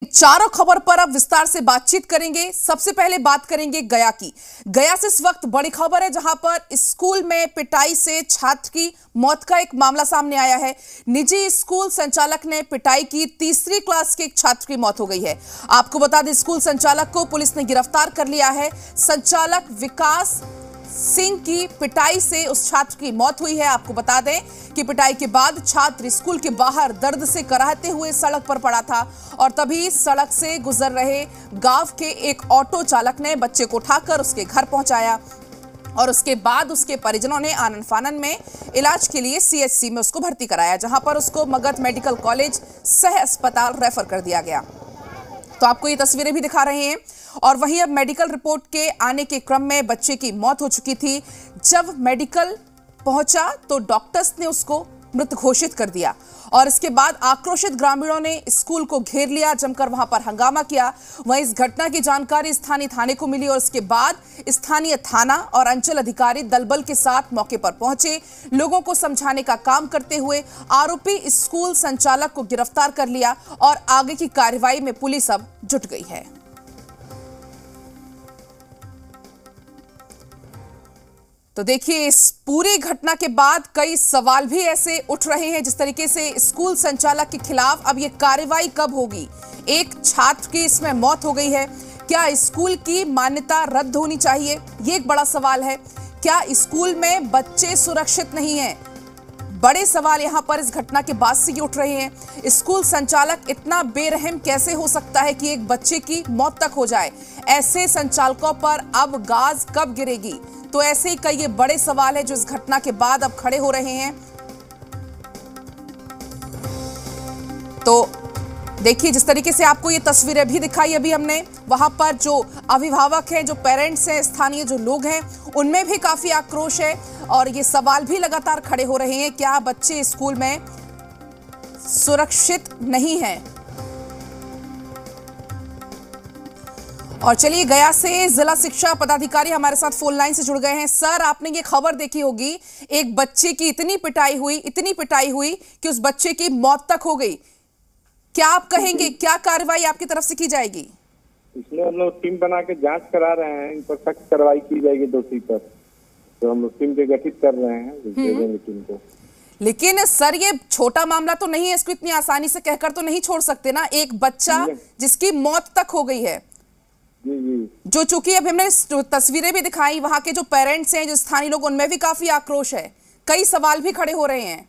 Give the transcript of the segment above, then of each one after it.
चारों खबर पर अब विस्तार से बातचीत करेंगे। सबसे पहले बात करेंगे गया की। गया से इस वक्त बड़ी खबर है, जहां पर स्कूल में पिटाई से छात्र की मौत का एक मामला सामने आया है। निजी स्कूल संचालक ने पिटाई की, तीसरी क्लास के एक छात्र की मौत हो गई है। आपको बता दें, स्कूल संचालक को पुलिस ने गिरफ्तार कर लिया है। संचालक विकास सिंह की पिटाई से उस छात्र की मौत हुई है। आपको बता दें कि पिटाई के बाद छात्र स्कूल के बाहर दर्द से कराहते हुए सड़क पर पड़ा था और तभी सड़क से गुजर रहे गांव के एक ऑटो चालक ने बच्चे को उठाकर उसके घर पहुंचाया और उसके बाद उसके परिजनों ने आनन फानन में इलाज के लिए सीएचसी में उसको भर्ती कराया, जहां पर उसको मगध मेडिकल कॉलेज सह अस्पताल रेफर कर दिया गया। तो आपको ये तस्वीरें भी दिखा रहे हैं। और वहीं अब मेडिकल रिपोर्ट के आने के क्रम में बच्चे की मौत हो चुकी थी। जब मेडिकल पहुंचा तो डॉक्टर्स ने उसको मृत घोषित कर दिया और इसके बाद आक्रोशित ग्रामीणों ने स्कूल को घेर लिया, जमकर वहां पर हंगामा किया। वहीं इस घटना की जानकारी स्थानीय थाने को मिली और इसके बाद स्थानीय थाना और अंचल अधिकारी दलबल के साथ मौके पर पहुंचे। लोगों को समझाने का काम करते हुए आरोपी स्कूल संचालक को गिरफ्तार कर लिया और आगे की कार्रवाई में पुलिस अब जुट गई है। तो देखिए, इस पूरी घटना के बाद कई सवाल भी ऐसे उठ रहे हैं, जिस तरीके से स्कूल संचालक के खिलाफ अब ये कार्रवाई कब होगी। एक छात्र की इसमें मौत हो गई है, क्या स्कूल की मान्यता रद्द होनी चाहिए, ये एक बड़ा सवाल है। क्या स्कूल में बच्चे सुरक्षित नहीं हैं? बड़े सवाल यहां पर इस घटना के बाद से उठ रहे हैं। स्कूल संचालक इतना बेरहम कैसे हो सकता है कि एक बच्चे की मौत तक हो जाए? ऐसे संचालकों पर अब गाज कब गिरेगी? तो ऐसे ही कई ये बड़े सवाल है जो इस घटना के बाद अब खड़े हो रहे हैं। तो देखिए, जिस तरीके से आपको ये तस्वीरें भी दिखाई अभी हमने, वहां पर जो अभिभावक हैं, जो पेरेंट्स हैं, स्थानीय जो लोग हैं, उनमें भी काफी आक्रोश है और ये सवाल भी लगातार खड़े हो रहे हैं, क्या बच्चे स्कूल में सुरक्षित नहीं हैं? और चलिए, गया से जिला शिक्षा पदाधिकारी हमारे साथ फोन लाइन से जुड़ गए हैं। सर, आपने ये खबर देखी होगी, एक बच्चे की इतनी पिटाई हुई कि उस बच्चे की मौत तक हो गई। क्या आप कहेंगे, क्या कार्रवाई आपकी तरफ से की जाएगी? इसमें हम लोग टीम बना के जांच करा रहे हैं, इन पर सख्त कार्रवाई की जाएगी दोषी पर। तो हम लोग टीम के गठित कर रहे हैं, दे देंगे टीम को। लेकिन सर, ये छोटा मामला तो नहीं है, इसको इतनी आसानी से कहकर तो नहीं छोड़ सकते ना। एक बच्चा जिसकी मौत तक हो गई है, जो चूंकि अभी हमने तस्वीरें भी दिखाई, वहां के जो पेरेंट्स हैं, जो स्थानीय लोग, उनमें भी काफी आक्रोश है, कई सवाल भी खड़े हो रहे हैं।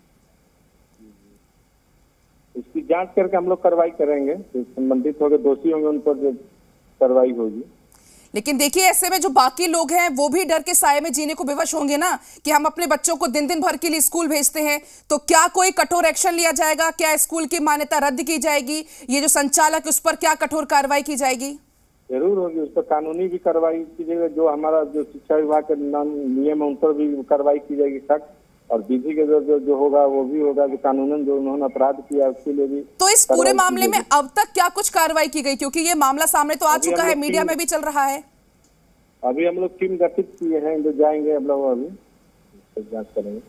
इसकी जांच करके हम लोग कार्रवाई करेंगे, जो संबंधित होंगे, दोषी होंगे, उन पर जो कार्रवाई होगी। लेकिन देखिए, ऐसे में जो बाकी लोग हैं वो भी डर के साए में जीने को विवश होंगे ना, कि हम अपने बच्चों को दिन दिन भर के लिए स्कूल भेजते हैं, तो क्या कोई कठोर एक्शन लिया जाएगा? क्या स्कूल की मान्यता रद्द की जाएगी? ये जो संचालक, उस पर क्या कठोर कार्रवाई की जाएगी? जरूर होगी, उस पर कानूनी भी कार्रवाई की जाएगी। जो हमारा जो शिक्षा विभाग के नियम है, उन पर भी कार्रवाई की जाएगी सख्त, और विधि के जो होगा वो भी होगा, जो कानूनन जो उन्होंने अपराध किया उसके लिए भी। तो इस पूरे मामले में अब तक क्या कुछ कार्रवाई की गई? क्योंकि ये मामला सामने तो आ चुका है, मीडिया में भी चल रहा है। अभी हम लोग टीम गठित किए हैं, जो जाएंगे हम लोग अभी जांच करेंगे।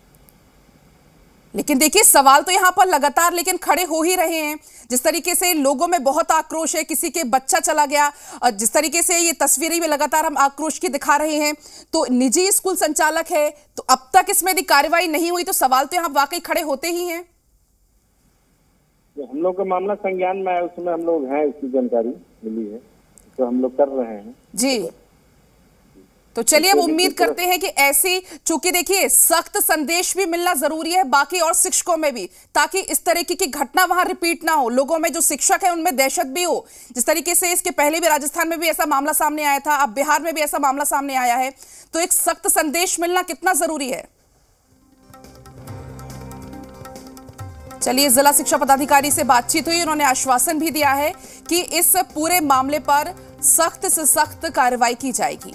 लेकिन देखिए, सवाल तो यहाँ पर लगातार लेकिन खड़े हो ही रहे हैं। जिस तरीके से लोगों में बहुत आक्रोश है, किसी के बच्चा चला गया, और जिस तरीके से ये तस्वीरें में लगातार हम आक्रोश की दिखा रहे हैं, तो निजी स्कूल संचालक है, तो अब तक इसमें यदि कार्रवाई नहीं हुई तो सवाल तो यहाँ वाकई खड़े होते ही हैं। हम लोग का मामला संज्ञान में है, उसमें हम लोग हैं, इसकी जानकारी मिली है, तो हम लोग कर रहे हैं जी। तो चलिए, अब उम्मीद करते हैं कि ऐसी, चूंकि देखिए, सख्त संदेश भी मिलना जरूरी है बाकी और शिक्षकों में भी, ताकि इस तरीके की घटना वहां रिपीट ना हो। लोगों में जो शिक्षक है उनमें दहशत भी हो। जिस तरीके से इसके पहले भी राजस्थान में भी ऐसा मामला सामने आया था, अब बिहार में भी ऐसा मामला सामने आया है, तो एक सख्त संदेश मिलना कितना जरूरी है। चलिए, जिला शिक्षा पदाधिकारी से बातचीत हुई, उन्होंने आश्वासन भी दिया है कि इस पूरे मामले पर सख्त से सख्त कार्रवाई की जाएगी।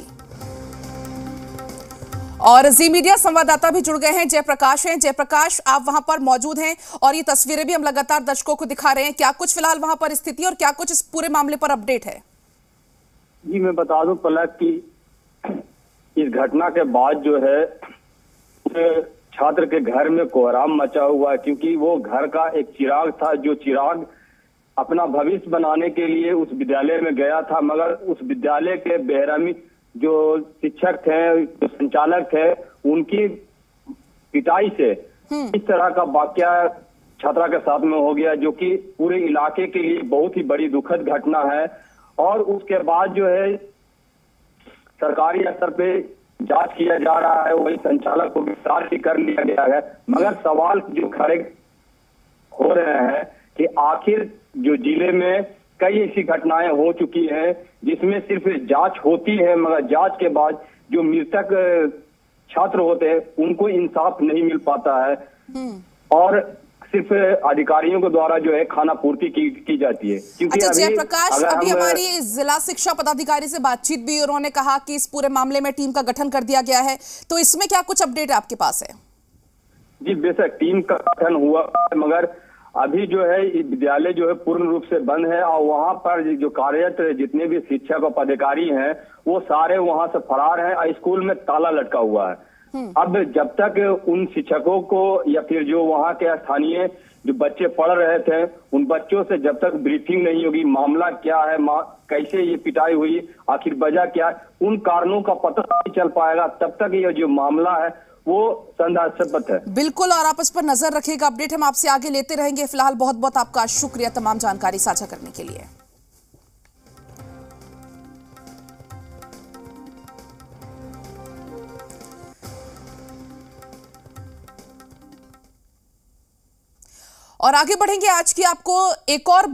और जी मीडिया संवाददाता भी जुड़ गए हैं, जयप्रकाश हैं। जयप्रकाश, आप वहां पर मौजूद हैं और ये तस्वीरें भी हम लगातार दर्शकों को दिखा रहे हैं। क्या कुछ फिलहाल वहां पर स्थिति और क्या कुछ इस पूरे मामले पर अपडेट है? जी, मैं बता दूं पलक की इस घटना के बाद जो है छात्र के घर में कोहराम मचा हुआ है, क्योंकि वो घर का एक चिराग था, जो चिराग अपना भविष्य बनाने के लिए उस विद्यालय में गया था, मगर उस विद्यालय के बेरहमी जो शिक्षक थे, जो संचालक थे, उनकी पिटाई से इस तरह का वाकया छात्रा के साथ में हो गया, जो कि पूरे इलाके के लिए बहुत ही बड़ी दुखद घटना है। और उसके बाद जो है सरकारी स्तर पे जांच किया जा रहा है, वही संचालक को गिरफ्तार भी कर लिया गया है। मगर सवाल जो खड़े हो रहे हैं कि आखिर जो जिले में कई ऐसी घटनाएं हो चुकी हैं जिसमें सिर्फ जांच होती है, मगर जांच के बाद जो मृतक छात्र होते हैं उनको इंसाफ नहीं मिल पाता है और सिर्फ अधिकारियों के द्वारा जो है खाना पूर्ति की जाती है। क्योंकि अच्छा जयप्रकाश, अभी हमारी जिला शिक्षा पदाधिकारी से बातचीत भी, उन्होंने कहा कि इस पूरे मामले में टीम का गठन कर दिया गया है, तो इसमें क्या कुछ अपडेट आपके पास है? जी बेशक टीम का गठन हुआ, मगर अभी जो है विद्यालय जो है पूर्ण रूप से बंद है और वहां पर जो कार्यरत जितने भी शिक्षक और पदाधिकारी हैं वो सारे वहां से फरार हैं और स्कूल में ताला लटका हुआ है। अब जब तक उन शिक्षकों को या फिर जो वहां के स्थानीय जो बच्चे पढ़ रहे थे उन बच्चों से जब तक ब्रीफिंग नहीं होगी, मामला क्या है, कैसे ये पिटाई हुई, आखिर वजह क्या है, उन कारणों का पता नहीं चल पाएगा, तब तक ये जो मामला है वो संदेहास्पद है। बिल्कुल, और आप इस पर नजर रखिएगा, अपडेट हम आपसे आगे लेते रहेंगे। फिलहाल बहुत बहुत आपका शुक्रिया तमाम जानकारी साझा करने के लिए। और आगे बढ़ेंगे, आज की आपको एक और